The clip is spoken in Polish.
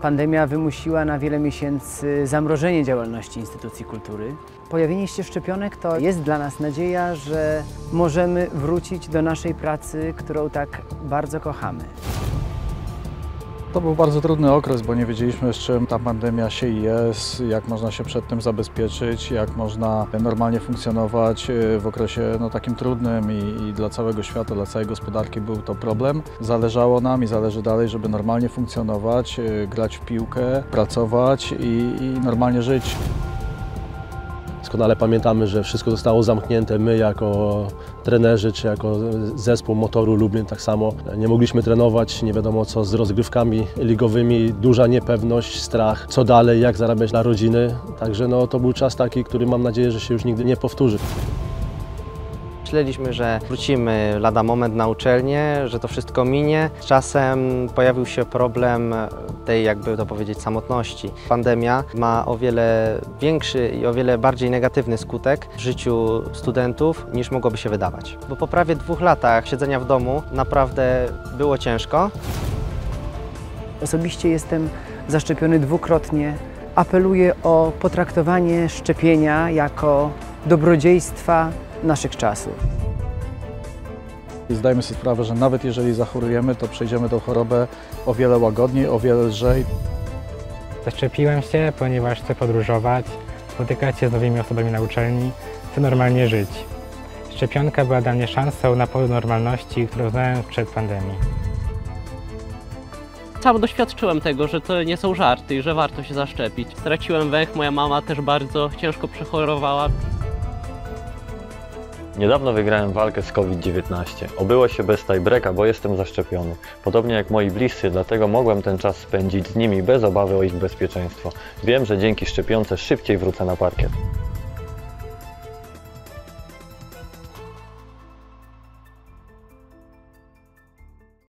Pandemia wymusiła na wiele miesięcy zamrożenie działalności instytucji kultury. Pojawienie się szczepionek to jest dla nas nadzieja, że możemy wrócić do naszej pracy, którą tak bardzo kochamy. To był bardzo trudny okres, bo nie wiedzieliśmy, z czym ta pandemia się jest, jak można się przed tym zabezpieczyć, jak można normalnie funkcjonować w okresie takim trudnym i dla całego świata, dla całej gospodarki był to problem. Zależało nam i zależy dalej, żeby normalnie funkcjonować, grać w piłkę, pracować i normalnie żyć. Doskonale pamiętamy, że wszystko zostało zamknięte. My jako trenerzy czy jako zespół Motoru Lublin tak samo nie mogliśmy trenować, nie wiadomo co z rozgrywkami ligowymi, duża niepewność, strach, co dalej, jak zarabiać dla rodziny. Także to był czas taki, który mam nadzieję, że się już nigdy nie powtórzy. Myśleliśmy, że wrócimy lada moment na uczelnię, że to wszystko minie. Z czasem pojawił się problem tej, jakby to powiedzieć, samotności. Pandemia ma o wiele większy i o wiele bardziej negatywny skutek w życiu studentów niż mogłoby się wydawać. Bo po prawie 2 latach siedzenia w domu naprawdę było ciężko. Osobiście jestem zaszczepiony dwukrotnie. Apeluję o potraktowanie szczepienia jako dobrodziejstwa naszych czasów. Zdajemy sobie sprawę, że nawet jeżeli zachorujemy, to przejdziemy tę chorobę o wiele łagodniej, o wiele lżej. Zaszczepiłem się, ponieważ chcę podróżować, spotykać się z nowymi osobami na uczelni, chcę normalnie żyć. Szczepionka była dla mnie szansą na powrót do normalności, którą znałem przed pandemią. Sam doświadczyłem tego, że to nie są żarty i że warto się zaszczepić. Straciłem węch, moja mama też bardzo ciężko przechorowała. Niedawno wygrałem walkę z COVID-19. Obyło się bez tiebreaka, bo jestem zaszczepiony. Podobnie jak moi bliscy, dlatego mogłem ten czas spędzić z nimi bez obawy o ich bezpieczeństwo. Wiem, że dzięki szczepionce szybciej wrócę na parkiet.